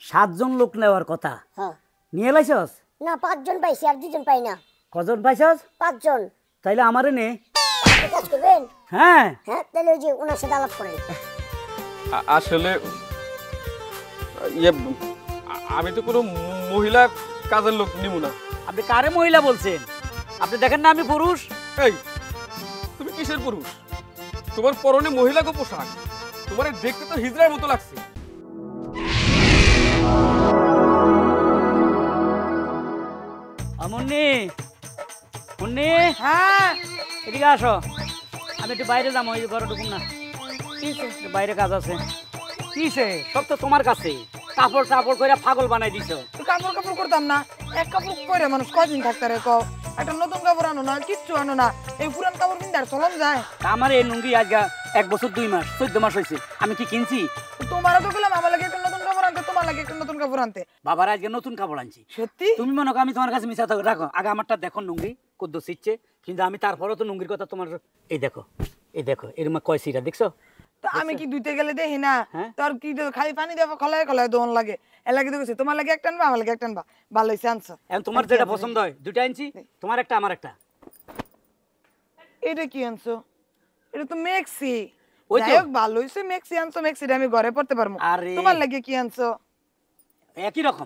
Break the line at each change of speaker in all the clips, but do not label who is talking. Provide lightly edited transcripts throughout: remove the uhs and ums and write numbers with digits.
7 জন লোক নেওয়ার কথা।
হ্যাঁ
নিয়ে লাইছস?
না 5 জন পাইছি, আর 2 জন পাই না।
কজন পাইছস?
5 জন।
তাইলে আমারে নে।
কাজ করবেন?
হ্যাঁ
হ্যাঁ, তাহলে ওই যে ওনার সাথে আলাপ করেন।
আসলে আমি তো কোনো মহিলা কাজের লোক নিব না।
আপনি কারে মহিলা বলছেন? আপনি দেখেন না আমি পুরুষ।
এই তুমি কিসের পুরুষ? তোমার পরনে মহিলাকে পোশাক, তোমার দেখতে তো হিজড়ার মতো লাগছে।
মুন্নি, মুন্নি,
হ্যাঁ
এদিকে আসো। আমি একটু বাইরে যাবো, ওই ঘরে ঢুকুন না। একটু বাইরে কাজ আছে। কিসে? সব তো তোমার কাছে। কাপড় টাপড় করে পাগল বানাই দিছো।
কাপড় কাপড় করতাম না, এক কাপড় পরে মানুষ কয়দিন থাকতে রে? কও একটা নতুন কাপড় আনো না, কিচ্ছু আনো না, এই পুরান কাপড় কিনতে আর চলন যায়?
আমার এই লুঙ্গি আজকে 1 বছর 2 মাস 14 মাস হয়েছে, আমি কি কিনছি?
তোমারও তো গেলাম আমার লাগে একটা নতুন কাপড় আনতে, তোমার লাগে একটা নতুন কাপড় আনতে।
বাবার আজকে নতুন কাপড় আনছি।
সত্যি?
তুমি মনে করো আমি তোমার কাছে মিশা থাকো, রাখো আগে আমারটা দেখো লুঙ্গি কদ্দু সিচ্ছে, কিন্তু আমি তারপরেও তো লুঙ্গির কথা তোমার এই দেখো, এই দেখো এরকম কয় সিরা দেখছো?
তো আমি কি ধুইতে গেলে দেখি না?
হ্যাঁ?
তোর কি খালি পানি দেবো, খলায় খলায় দোন লাগে, এ লাগে দেখছি। তোমার লাগে একটা আনবা, আমার লাগে একটা আনবা, ভালো হয়েছে আনছো।
এখন তোমার যেটা পছন্দ হয় দুটা আনছি, তোমার একটা আমার একটা।
এটা কি আনছো? এটা তো মেক্সি।
ওই তো।
যাই হোক, ভালো হয়েছে মেক্সি আনছো, মেক্সিটা আমি ঘরে পড়তে পারবো।
আরে।
তোমার লাগে কি আনছো?
একই রকম।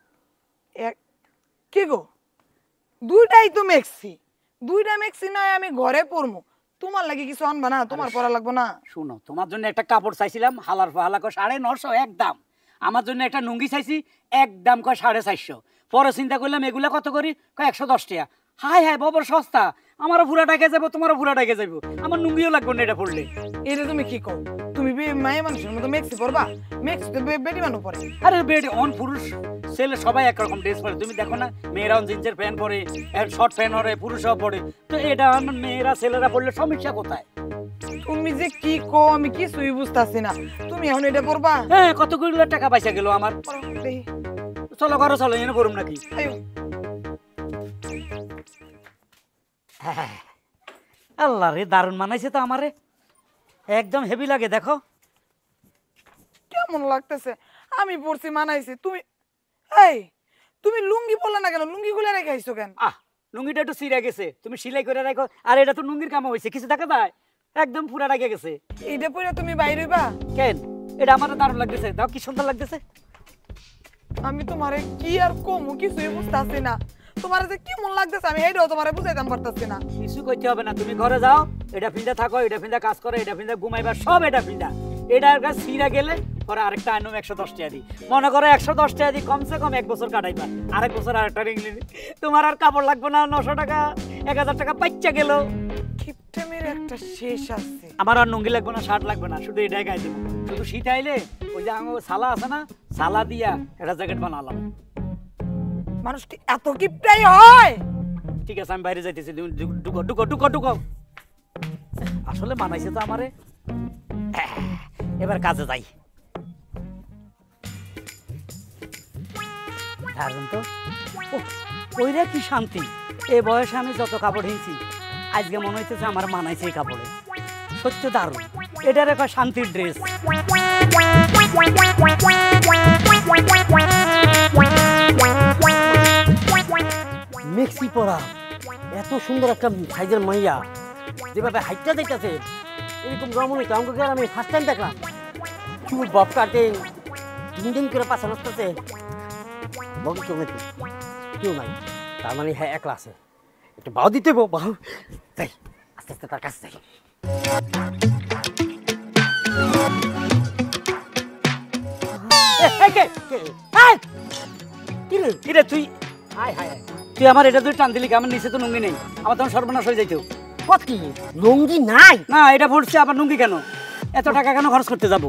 কি গো, দুইটাই তো মেক্সি, দুইটা মেক্সি নয় আমি ঘরে পরবো, তোমার লাগে কিছু আনবা না? তোমার পরা লাগবো না?
শুনো, তোমার জন্য একটা কাপড় চাইছিলাম হালার ফালা কয় 950 একদম। আমার জন্য একটা লুঙ্গি চাইছি, একদম কয় 450। পরে চিন্তা করলাম এগুলা কত করি, কয় 110 টাকা। হাই হাই বাবার সস্তা, আমারও পুরা টাকা যাবো, তোমারও পুরা টাকা যাবো, আমার লুঙ্গিও লাগবে না এটা পড়লে।
এটা তুমি কি কও? তুমি মায়ে মানুষের মতো মেক্সি পরবা? মেক্সি তো বেটি মানুষ পরে।
আরে বেড অন পুরুষ ছেলে সবাই একরকম ড্রেস পরে, তুমি দেখো না মেয়েরা জিন্সের প্যান্ট পরে, শর্ট প্যান্ট পরে, পুরুষরাও পরে, তো এটা আমার মেয়েরা ছেলেরা পরলে সমস্যা কোথায়?
তুমি যে কি কও আমি কিছুই বুঝতাছি না। তুমি এখন এটা পরবা?
হ্যাঁ, কতগুলো টাকা পয়সা গেল আমার।
দেখি।
চলো ঘরে চলো, এনে পড়ুম নাকি?
আয়ো।
আল্লাহ রে, দারুণ মানাইছে তো আমারে, একদম হেভি লাগে। দেখো
কেমন লাগতেছে? আমি পরছি মানাইছি, তুমি এই তুমি লুঙ্গি পরলে না কেন? লুঙ্গি খুলে রেখে আইছো কেন?
লুঙ্গিটা একটু ছিঁড়ে গেছে, তুমি সেলাই করে রাখো। আর এটা তো লুঙ্গির কাম হয়েছে, কিছু দেখা যায়? একদম পুরা রাখে গেছে।
এইটা পরে তুমি বাইরে হইবা?
কেন? এটা আমার দারুণ লাগতেছে, দাও কি সুন্দর লাগতেছে।
আমি তোমারে কি আর কমু কিছুই বুঝতাছি না। তোমার যে কেমন লাগতেছে আমি এইটাও তোমারে বুঝাইতাম পারতাছি না।
কিছু করতে হবে না, তুমি ঘরে যাও, এটা ফিন্দা থাকো, এটা ফিন্দা কাজ করো, এটা ফিন্দা ঘুমাইবা, সব এটা ফিন্দা। এটার কাছে ছিঁড়া গেলে পরে আরেকটা আনুম 110 টাকা দিই। মনে করো 110 টাকা দিই, কমসে কম 1 বছর কাটাইবা, আরেক বছর আরেকটা রিং নিবি। তোমার আর কাপড় লাগবে না, 900 টাকা 1000 টাকা পাইচা গেল।
কিপটেমের একটা শেষ আছে।
আমার আর লুঙ্গি লাগবে না, শার্ট লাগবে না, শুধু এটাই গায়ে দেবো। শুধু শীত আইলে ওই যে আমার সালা আছে না, সালা দিয়া একটা জ্যাকেট বানালাম।
মানুষ কি এত কিপটাই হয়?
ঠিক আছে, আমি বাইরে যাইতেছি, তুমি ঢুকো ঢুকো ঢুকো ঢুকো। আসলে মানাইছে তো আমারে, এবার কাজে যাই। দারুণ তো, ওইটা কি শান্তি। এই বয়সে আমি যত কাপড় হিনছি, আজকে মনে হইতেছে আমার মানাইছে এই কাপড়ে। সত্য দারুণ, এটার একটা শান্তির ড্রেস। মেক্সি পরা এত সুন্দর একটা সাইজের মাইয়া, যেভাবে হাইটটা দেখতেছে এরকম রমণ হইতো আমাকে আমি ফার্স্ট টাইম দেখলাম। চুল বব কাটে, দিন দিন করে পাশা নড়তেছে, বকে কেউ নেই, কেউ নাই, তার মানে হ্যাঁ একলা আছে। একটু বাহু দিতে বাহু, যাই আস্তে আস্তে তার কাছে যাই। কিরে তুই, হায় হায়, তুই আমার এটা তুই টান দিলি, আমার নিচে তো লুঙ্গি নেই, আমার তখন সর্বনাশ হয়ে যাইতো।
কতি লুঙ্গি নাই?
না, এটা বলছে আবার লুঙ্গি কেন, এত টাকা কেন খরচ করতে যাবো?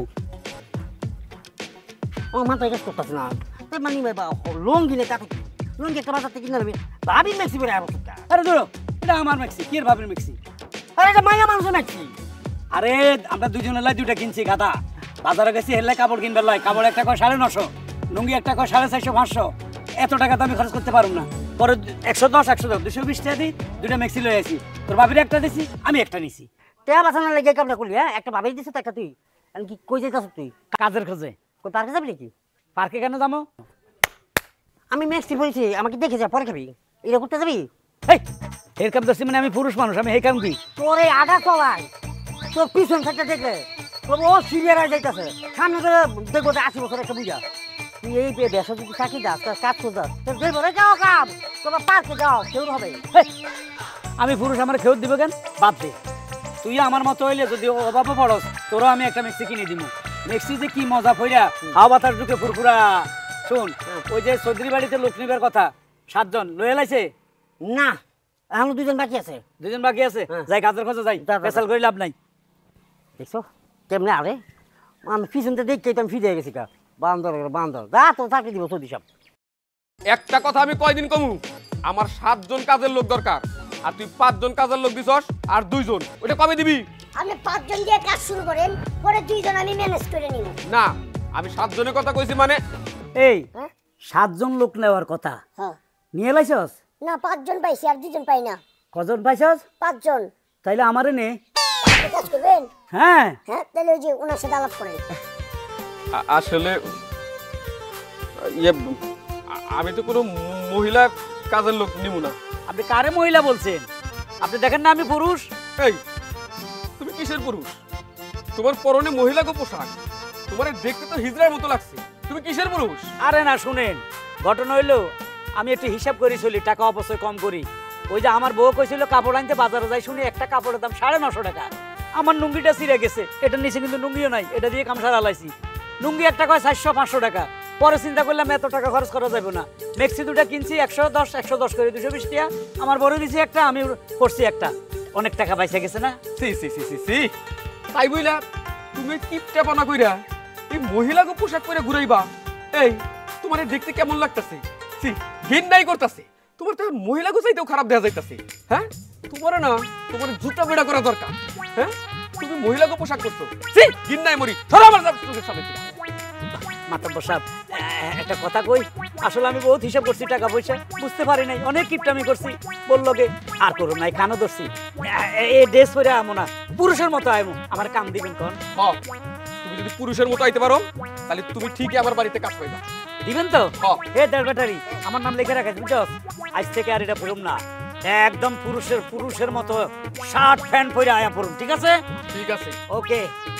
ও মাথা কাজ করতেছে না, মানে লুঙ্গি নেই, তাতে লুঙ্গি একটা বাজার থেকে কিনে নেবে, ভাবি মেক্সি পরে আবো।
আরে ধরো, এটা আমার মেক্সি, কি এর ভাবের মেক্সি?
আরে এটা মাইয়া মানুষের মেক্সি।
আরে আমরা দুজনে লাই দুইটা কিনছি গাদা, বাজারে গেছি হেললে কাপড় কিনবে লাই, কাপড় একটা কয় 950, লুঙ্গি একটা কয় 450 500, এত টাকা তো আমি খরচ করতে পারবো না। পরে 110 220 টাকা দিই, দুইটা মেক্সি লয়ে আসি, তোর ভাবির একটা দিছি, আমি একটা নিছি।
টেয়া বাঁচানোর লেগে কামটা করলি? হ্যাঁ, একটা ভাবি দিছে তো একটা তুই কি কই যাইতাছ তুই?
কাজের খোঁজে।
কই পার্কে যাবি নাকি? পার্কে কেন যাবো?
আমি মেক্সি পরেছি, আমাকে দেখে যা, পরে খাবি। এটা করতে যাবি?
হেই, এর কাম দোষী মানে আমি পুরুষ মানুষ, আমি এই কাম কি?
তোর এই আধা চলাই, তোর পিছন থাকতে দেখলে তোর ও সিরিয়ার হয়ে যাইতেছে। সামনে করে দেখবো যে 80 বছর একটা বুঝা। তুই এই দেশে যদি চাকরি দাস, তোর কাজ করে দাস, তোর দেখবো রে যাও কাম, তোমরা পার্কে যাও, কেউ হবে।
হেই, আমি পুরুষ, আমার খেয়ে দিব কেন? বাদ দে, তুই আমার মতো হইলে যদি অভাবে পড়স, তোরও আমি একটা মেক্সি কিনে দিব। মেক্সি যে কি মজা ফইরা, হাওয়া বাতাস ঢুকে ফুরফুরা। শোন, ওই যে চৌধুরী বাড়িতে লোক নিবার কথা, 7 জন লয়ে লাইছে?
না, এখন 2 জন বাকি আছে।
2 জন বাকি আছে,
হ্যাঁ।
যাই কাজের খোঁজে যাই,
যা।
পেশাল করে লাভ নাই।
দেখছো কেমনে আরে, আমি পিছনতে দেখতে আমি ফিরে গেছি কা। বান্দর বান্দর, যা তো চাকরি দিব চৌধুরী সব।
একটা কথা আমি কয়দিন কমু, আমার 7 জন কাজের লোক দরকার, আর তুই 5 জন কাজের লোক দিছস, আর 2 জন, ওটা কবে দিবি?
আপনি 5 জন দিয়ে কাজ শুরু করেন, পরে 2 জন আমি ম্যানেজ করে নিব।
না, আমি 7 জনের কথা কইছি, মানে
এই
হ্যাঁ
7 জন লোক নেওয়ার কথা
হ্যাঁ,
নিয়ে লাইছস?
না 5 জন পাইছি, আর 2 জন পাই না।
কজন পাইছস?
5 জন।
তাইলে আমারে নে।
আপনি কাজ করবেন?
হ্যাঁ,
হ্যাঁ, তাহলে ওই যে ওনার সাথে আলাপ করেন।
আসলে ইয়ে, আমি তো কোনো মহিলা কাজের লোক নিব না।
আপনি কারে মহিলা বলছেন? আপনি দেখেন না আমি পুরুষ।
এই, তুমি কিসের পুরুষ? তোমার পরনে মহিলাকে পোশাক, তোমার দেখতে তো হিজড়ার মতো লাগছে, তুমি কিসের পুরুষ?
আরে না, শুনেন, ঘটনা হইলো আমি একটু হিসাব করি চলি, টাকা অপচয় কম করি। ওই যে আমার বউ কইছিল কাপড় আনতে বাজারে যাই, শুনে একটা কাপড়ের দাম 950 টাকা। আমার লুঙ্গিটা ছিঁড়ে গেছে, এটার নিচে কিন্তু লুঙ্গিও নাই, এটা দিয়ে কামসার আলাইছি। লুঙ্গি একটা কয় 400-500 টাকা। পরে চিন্তা করলাম এত টাকা খরচ করা যাবে না, মেক্সি 2টা কিনছি 110 করে 220 টাকা। আমার বড় দিছি একটা, আমি পড়ছি একটা, অনেক টাকা পয়সা গেছে না?
সি সি সি সি সি, তাই বইলা তুমি কিপটাপানা কইরা এই মহিলাকে পোশাক পরে ঘুরাইবা? এই, তোমার দেখতে কেমন লাগতাছে? সি, ঘিন্নাই করতাছে। তোমার তো মহিলাকে চাইতেও খারাপ দেখা যাইতাছে। হ্যাঁ, তোমার না, তোমার জুতা বেড়া করা দরকার। হ্যাঁ, তুমি মহিলাকে পোশাক করছো, সি, ঘিন্নাই মরি। ধরো আমার চোখের সামনে থেকে।
মাতাব্বর সাহেব, একটা কথা কই, আসলে আমি বহুত হিসাব করছি, টাকা পয়সা বুঝতে পারি নাই, অনেক কিপটামি করছি। বললো গে আর করো নাই, কানও ধরছি। এই ড্রেস পরে আমো না, পুরুষের মতো আইমো। আমার কাম দিবেন কোন?
হ্যাঁ, তুমি যদি পুরুষের মতো আইতে পারো, তাহলে তুমি ঠিকই আমার বাড়িতে কাজ পাইবা।
দিবেন তো?
হ্যাঁ।
হে দেড় ব্যাটারি, আমার নাম লিখে রাখাস, বুঝছো? আজ থেকে আর এটা পড়ুম না, একদম পুরুষের মতো শার্ট প্যান্ট পরে আয়া পড়ুন, ঠিক আছে?
ঠিক আছে।
ওকে।